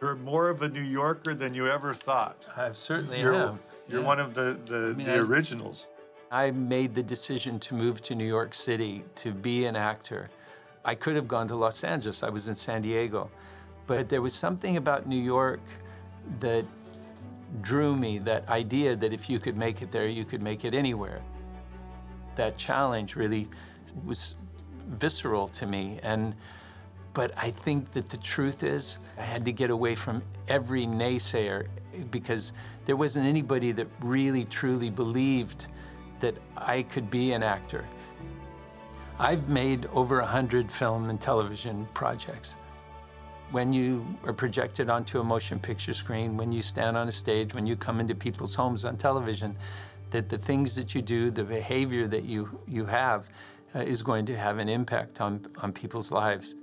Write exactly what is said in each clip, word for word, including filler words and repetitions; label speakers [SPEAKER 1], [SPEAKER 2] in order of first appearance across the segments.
[SPEAKER 1] You're more of a New Yorker than you ever thought.
[SPEAKER 2] I certainly
[SPEAKER 1] You're,
[SPEAKER 2] am.
[SPEAKER 1] you're
[SPEAKER 2] Yeah.
[SPEAKER 1] one of the, the,
[SPEAKER 2] I mean,
[SPEAKER 1] the
[SPEAKER 2] I-
[SPEAKER 1] originals.
[SPEAKER 2] I made the decision to move to New York City to be an actor. I could have gone to Los Angeles. I was in San Diego. But there was something about New York that drew me, that idea that if you could make it there, you could make it anywhere. That challenge really was visceral to me. And, but I think that the truth is, I had to get away from every naysayer because there wasn't anybody that really, truly believed that I could be an actor. I've made over a hundred film and television projects. When you are projected onto a motion picture screen, when you stand on a stage, when you come into people's homes on television, that the things that you do, the behavior that you, you have, uh, is going to have an impact on, on people's lives.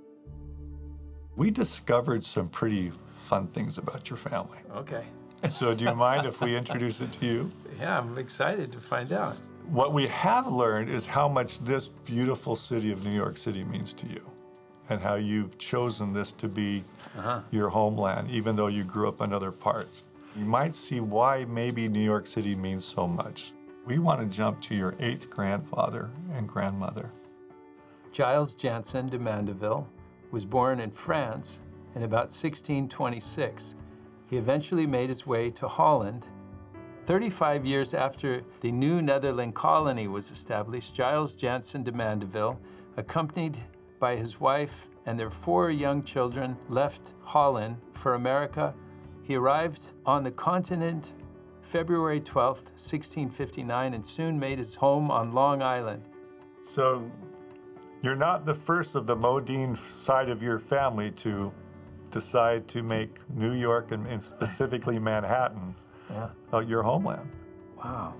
[SPEAKER 1] We discovered some pretty fun things about your family.
[SPEAKER 2] Okay.
[SPEAKER 1] So do you mind if we introduce it to you?
[SPEAKER 2] Yeah, I'm excited to find out.
[SPEAKER 1] What we have learned is how much this beautiful city of New York City means to you, and how you've chosen this to be uh-huh. your homeland, even though you grew up in other parts. You might see why maybe New York City means so much. We want to jump to your eighth grandfather and grandmother.
[SPEAKER 2] Giles Jansen de Mandeville was born in France in about sixteen twenty-six. He eventually made his way to Holland. thirty-five years after the new Netherland colony was established, Giles Jansen de Mandeville, accompanied by his wife and their four young children, left Holland for America. He arrived on the continent February twelfth, sixteen fifty-nine, and soon made his home on Long Island.
[SPEAKER 1] So you're not the first of the Modine side of your family to decide to make New York and, and specifically Manhattan yeah. uh, your homeland.
[SPEAKER 2] Wow.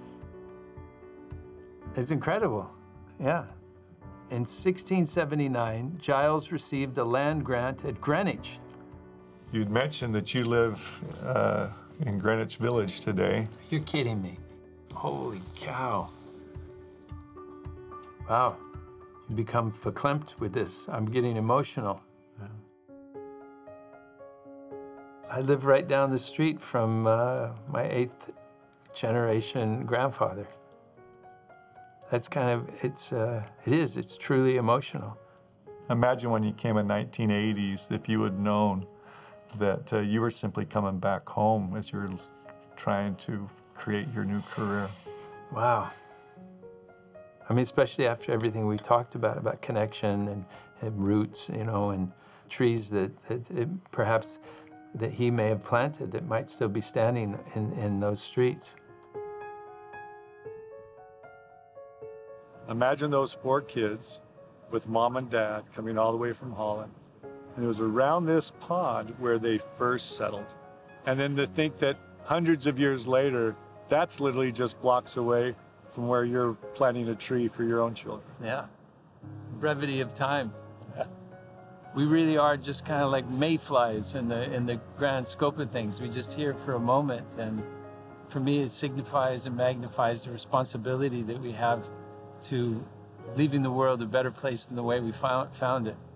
[SPEAKER 2] It's incredible, yeah. In sixteen seventy-nine, Giles received a land grant at Greenwich.
[SPEAKER 1] You'd mentioned that you live uh, in Greenwich Village today.
[SPEAKER 2] You're kidding me. Holy cow. Wow. You become verklempt with this. I'm getting emotional. Yeah. I live right down the street from uh, my eighth generation grandfather. That's kind of, it's, uh, it is, it's truly emotional.
[SPEAKER 1] Imagine when you came in nineteen eighties, if you had known that uh, you were simply coming back home as you were trying to create your new career.
[SPEAKER 2] Wow. I mean, especially after everything we talked about, about connection and, and roots, you know, and trees that, that it, perhaps that he may have planted that might still be standing in, in those streets.
[SPEAKER 1] Imagine those four kids with mom and dad coming all the way from Holland. And it was around this pond where they first settled. And then to think that hundreds of years later, that's literally just blocks away from where you're planting a tree for your own children.
[SPEAKER 2] Yeah, brevity of time. Yeah. We really are just kind of like mayflies in the, in the grand scope of things. We just here for a moment. And for me, it signifies and magnifies the responsibility that we have to leaving the world a better place than the way we found, found it.